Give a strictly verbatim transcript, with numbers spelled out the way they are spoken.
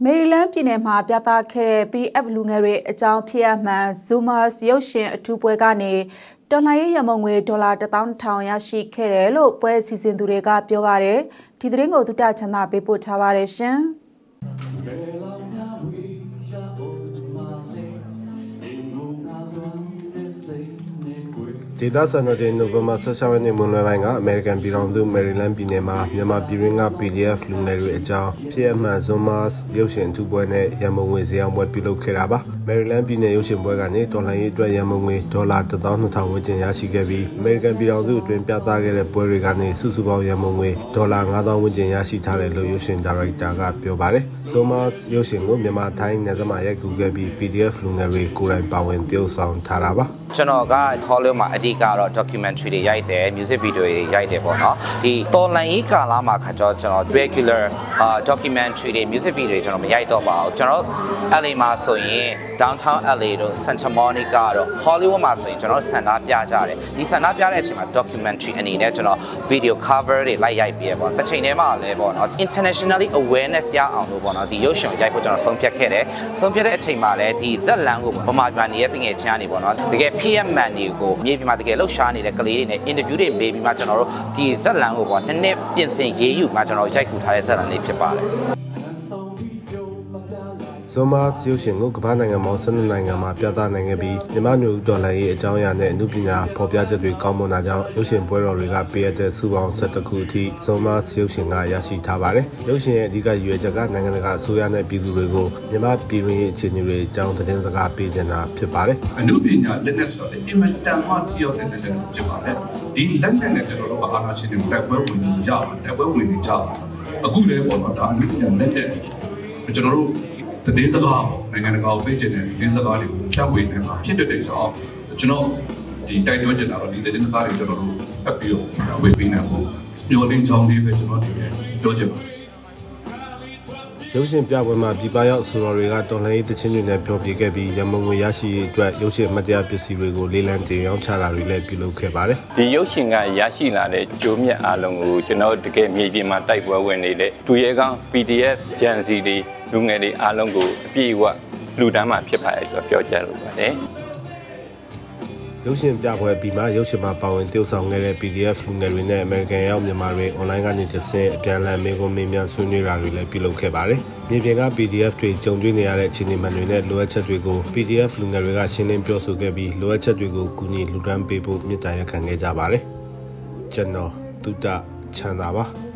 မေရီလန်းပြည်နယ်မှာပြသခဲ့တဲ့ P D F လူငယ်တွေအကြောင်းဖြစ်အမှန် Zoomers ရုပ်ရှင်အထူးပွဲကနေတော်လှန်ရေးရမုံငွေဒေါ်လာတစ်သောင်းတစ်ထောင်ရရှိခဲ့တယ်လို့ပွဲစီစဉ်သူတွေကပြောပါတယ်။ဒီသတင်းကိုသုတချမ်းသာပေးပို့ထားပါတယ်ရှင်။ဒေသစံတော်ချိန်နိုဝင်ဘာ十sáuရက်နေ့မွန်းလွဲပိုင်းကအမေရိကန်ပြည်ထောင်စုမယ်ရီလန်းပြည်နယ်မှာမြန်မာပြည်ရင်းက P D F လူငယ်တွေအကြောင်းဖြစ်အမှန် Zoomers ရုပ်ရှင်အထူးပွဲနဲ့ရမုံငွေဈေးအောင်ပွဲပြုလုပ်ခဲ့တာပါ။မယ်ရီလန်းပြည်နယ်ရုပ်ရှင်ပွဲကနေတော်လှန်ရေးအတွက်ရမုံငွေဒေါ်လာတစ်သောင်းနှစ်ထောင်ဝန်းကျင်ရရှိခဲ့ပြီးအမေရိကန်ပြည်ထောင်စုအတွင်းပြသခဲ့တဲ့ပွဲတွေကနေစုစုပေါင်းရမုံငွေဒေါ်လာငါးသောင်းဝန်းကျင်ရရှိထားတယ်လို့ရုပ်ရှင်ဒါရိုက်တာကပြောပါတယ်။ Zoomers ရုပ်ရှင်ကိုမြန်မာထိုင်းနယ်စပ်မှာရိုက်ကူးခဲ့ပြီး P D F လူငယ်တွေကိုယ်တိုင်ပါဝင်သရုပ်ဆောင်ထားတာပါ။ကျွန်တော်က Hollywood မှာအဓိကတော့ documentary တွေရိုက်တယ် music video တွေရိုက်တယ်ပေါ့နော်ဒီတော်လန်ရေးကာလမှာခါကျတော့ကျွန်တော် regular documentary တွေ music video တွေကျွန်တော်မရိုက်တော့ပါဘူးကျွန်တော် L A မှာဆိုရင် downtown L A တို့ Santa Monica တို့ Hollywood မှာဆိုရင်ကျွန်တော်ဆန္ဒပြကြတယ်ဒီဆန္ဒပြတဲ့အချိန်မှာ documentary အနေနဲ့ကျွန်တော် video cover တွေလိုက်ရိုက်ပြီးရပေါ့တစ်ချိန်တည်းမှာလည်းပေါ့နော် internationally awareness ရအောင်လို့ပေါ့နော်ဒီရုပ်ရှင်ရိုက်ဖို့ကျွန်တော်ဆုံးဖြတ်ခဲ့တယ်ဆုံးဖြတ်တဲ့အချိန်မှာလည်းဒီဇက်လန်ကိုဗမာပြည်နေတဲ့တငယ်ချင်းကနေပေါ့နော်တကယ်ဖြစ်ရမှန်တွေကိုမြေပြင်မှာတကယ်လှုပ်ရှားနေတဲ့ကလေးတွေနဲ့ interview တွေမေးပြီးမှကျွန်တော်တို့ဒီဇက်လန်ကိုပေါ့နည်းနည်းပြင်ဆင်ရေးယူမှကျွန်တော်ရိုက်ကူထားတဲ့ဇက်လန်လေးဖြစ်ပါတယ် Zoomers ရုပ်ရှင်ကိုကမ္ဘာနိုင်ငံပေါင်း၁၂နိုင်ငံမှာပြသနိုင်ခဲ့ပြီးမြန်မာမျိုးဒေါ်လာရေးအကြောင်းအရာနဲ့အမှုပညာဖော်ပြချက်တွေကောင်းမွန်တာကြောင့်ရုပ်ရှင်ပွဲတော်တွေကပေးရတဲ့စုပေါင်း၁၁ခုအထိ Zoomers ရုပ်ရှင်ကရရှိထားပါတယ်။ရုပ်ရှင်ရဲ့အဓိကရည်ရွယ်ချက်ကနိုင်ငံတကာအစိုးရနဲ့ပြည်သူတွေကိုမြန်မာပြည်တွင်းအခြေအနေတွေအကြောင်းသတင်းစကားပေးချင်တာဖြစ်ပါတယ်။အမှုပညာလက်နက်ဆိုတော့အင်မတန်မှထိရောက်တဲ့လက်နက်ဖြစ်ပါတယ်။ဒီလက်နက်နဲ့ကျွန်တော်တို့ကအာဏာရှင်တွေတိုက်ပွဲဝင်နေကြတယ်တိုက်ပွဲဝင်နေကြတယ်။အခုလည်းပေါ့နော်ဒါအမှုပညာလက်နက်ကျွန်တော်တို့သတင်းစကားပေါ့နိုင်ငံတကာကိုပေးချင်တဲ့သတင်းစကားတွေကိုဖြန့်ဝေနေမှာဖြစ်တဲ့ကြောင့်ကျွန်တော်ဒီတိုက်တွန်းချင်တာတော့ဒီသတင်းစကားတွေကျွန်တော်တို့ဖတ်ပြီးတော့ဝေပေးနိုင်ဖို့ညှို့လင်းချောင်းလေးပဲကျွန်တော်ဒီပြောချင်ပါတယ်ရုပ်ရှင်ပြပွဲမှာပြည်ပရောက်ဆိုတော်တွေကတော်လှန်ရေးတခြင်းတွေနဲ့ပြောပြခဲ့ပြီးရမုံငွေရရှိရေးအတွက်ရုပ်ရှင်မတရားပစ္စည်းတွေကိုလေးလံတင်ရောင်းချတာတွေလည်းပြုလုပ်ခဲ့ပါတယ်။ဒီရုပ်ရှင်ကရရှိလာတဲ့ကျိုးမြတ်အလုံးကိုကျွန်တော်တကယ်မြေပြင်မှာတိုက်ပွဲဝင်နေတဲ့သူရဲကောင်း P D F ဂျန်စီတွေလူငယ်တွေအားလုံးကိုအပြည့်အဝလူတန်းမှာဖြစ်ပါတယ်ဆိုတော့ပြောကြလို့ပါတယ်။ရုပ်ရှင်ပြပွဲပြီးမှရုပ်ရှင်မှာပါဝင်သရုပ်ဆောင်ခဲ့တဲ့ P D F လူငယ်တွေနဲ့ American ရောက်မြန်မာတွေ online ကနေတစ်ဆင့်အပြန်အလှန်မေးခွန်းမေးမြန်းဆွေးနွေးတာတွေလည်းပြုလုပ်ခဲ့ပါတယ်။မြေပြင်က P D F တွေကြုံတွေ့နေရတဲ့အခြေအနေမှန်တွေနဲ့လိုအပ်ချက်တွေကို P D F လူငယ်တွေကရှင်းလင်းပြောဆိုခဲ့ပြီးလိုအပ်ချက်တွေကိုကူညီလှူဒါန်းပေးဖို့မြစ်တာရက်ခံခဲ့ကြပါတယ်။ကျွန်တော်သုတချမ်းသာပါ။